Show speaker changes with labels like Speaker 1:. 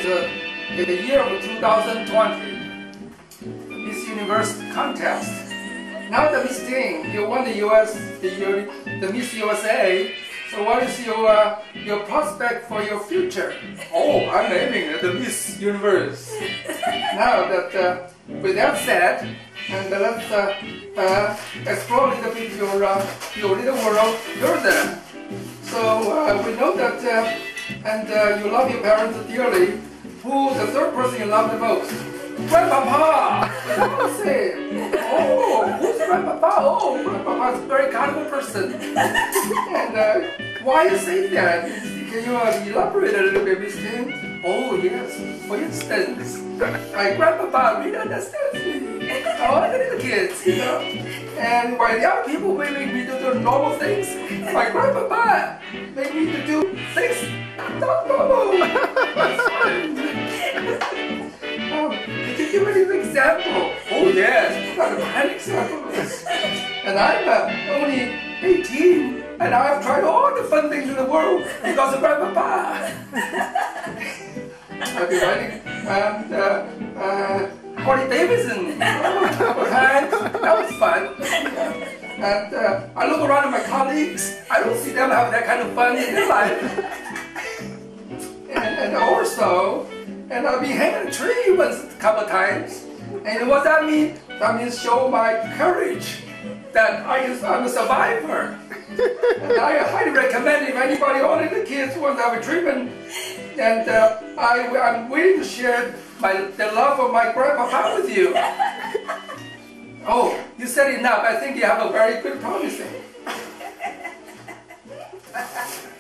Speaker 1: the year of 2020, Miss Universe contest. Now the Miss Ting, you won the Miss USA. So what is your prospect for your future? Oh, I'm aiming at the Miss Universe. Now that with that said, and let's explore a little bit your little world further. So we know that, and you love your parents dearly. Who the third person you love the most? Grandpapa! Oh, who's Grandpapa? Oh, Grandpapa is a very kind of person. And why you say that? Can you elaborate a little bit, Miss Ting? Oh, yes. For instance, my Grandpapa really understands me. All the little kids, you know. And while the other people may make me do the normal things, my Grandpapa make me to do things not normal. Could you give me an example? Oh yes, got a prime example. And I'm only 18, and I've tried all the fun things in the world because of Grandpapa. I've been riding Harley Davidson. That was fun. And I look around at my colleagues. I don't see them have that kind of fun in their life. And also, and I'll be hanging a tree once a couple of times. And what that means? That means show my courage that I'm a survivor. And I highly recommend if anybody, all the kids want to have a treatment, and I'm willing to share the love of my Grandpapa with you. Oh, you said enough. I think you have a very good promising.